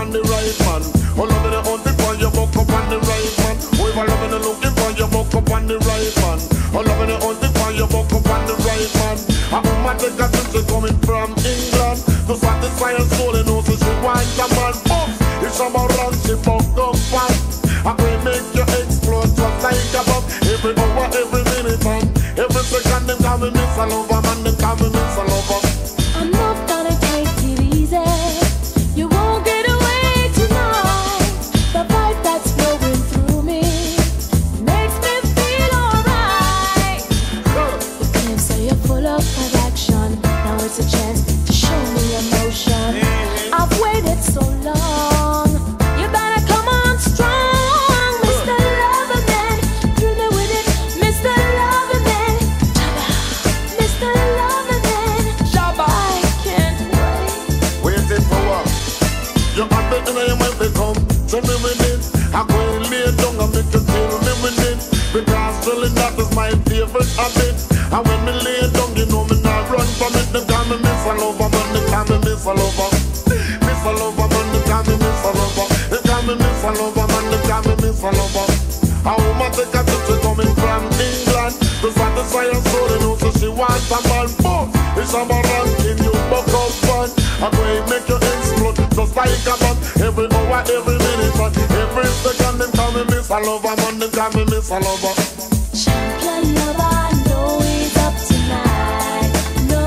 on the right man. Oh, loving the hunting for you, buck up on the right man. Oh, if I loving the looking for you, buck up on the right man. Oh, loving the hunting for you, buck up on the right man. A woman take a trip coming from England to satisfy her soul and also she wants a man. Oh, it's about run, she buck up fast. I will make you explode just like a bomb. Every hour, every minute, man. Every second, them call me Miss Loverman, them call me Miss Lover. I'm not gonna take it easy. You won't get away tonight. The vibe that's flowing through me makes me feel alright. You claim say you're full of action. Now it's a chance to show me emotion. I've waited so long. You better come on strong, Mr. Loverman. Do me with it, Mr. Loverman. Shabba, Mr. Loverman. Shabba. I can't wait. Waiting for what? You have it in your mind to come. Tell me with it. I go and lay down and make you kill me with it. Because really that is my favorite habit. And when me lay down, you know me not run from it. Them call me Miss Loverman, they call me Miss Lover. Miss Loverman, they call me Miss Lover. They call me Miss Loverman, they call me Miss Lover. A woman take a trip, she coming from England to satisfy her soul, and also she wants a man. Boom! It's about ranking you, buck up fun. I'm going to make you explode just like a bomb. Every hour, every minute, man. Every second, them call me Miss Loverman, them call me Miss Lover. Champion lover, know he's up tonight. No,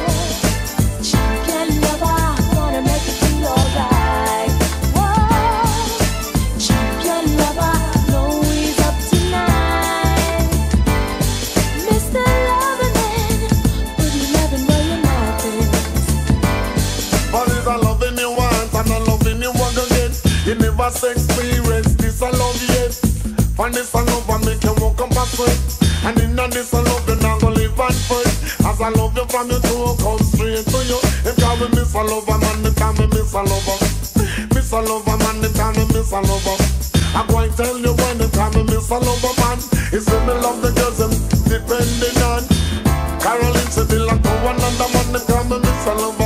champion lover, wanna make you feel alright. Whoa, champion lover, know he's up tonight. Mr. Loverman, put your loving where your mouth is. But it's a loving you want and a loving you want again. You never experience this I love yet. Find this I love and make you walk up a sweat. And in this I love you not gonna live and fight. As I love you from your toe, come straight to you. If call me Miss Loverman, they call me Miss Lover. Miss Loverman, they call me Miss Lover. I'm going to tell you when they call me Miss Loverman. It's when me love the girls I'm depending on. Caroline said they like one and the man they call me Miss Lover.